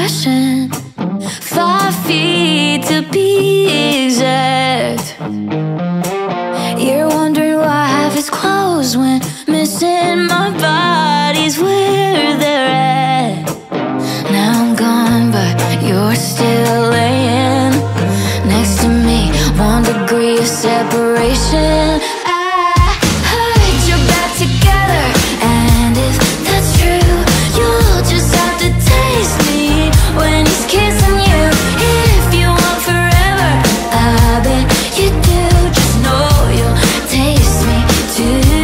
passion. 5 feet to be exact. You're wondering why half is closed when missing my body's where they're at. Now I'm gone, but you're still laying next to me. 1 degree of separation. I heard you're back together, and if that's true, you'll just have to taste me when he's kissing you. If you want forever, I bet you do. Just know you'll taste me too.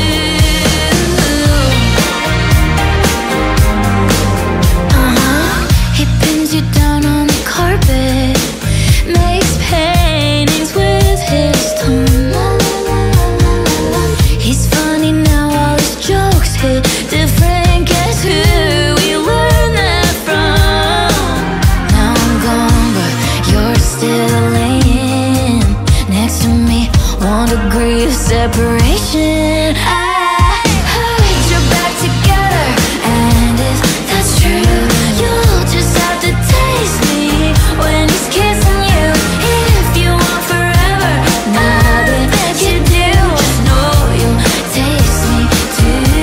He pins you down on the carpet, makes paintings with his tongue. He's funny now, all his jokes hit different. Guess who we learned that from? Now I'm gone, but you're still laying next to me. 1 degree of separation. I heard you're back together, and if that's true, you'll just have to taste me when he's kissing you. If you want forever, I bet you do. Just know you'll taste me too.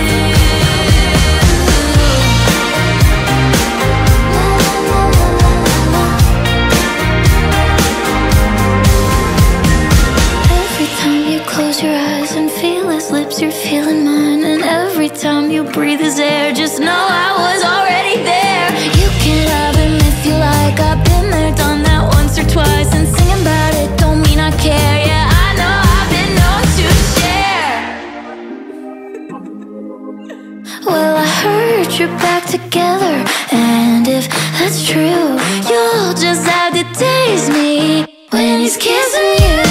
Every time you close your eyes and feel his lips, you're feeling mine. And every time you breathe his air, just know I was already there. You can love him if you like. I've been there, done that once or twice. And singing about it don't mean I care. Yeah, I know I've been known to share. Well, I heard you're back together, and if that's true, you'll just have to taste me when he's kissing you.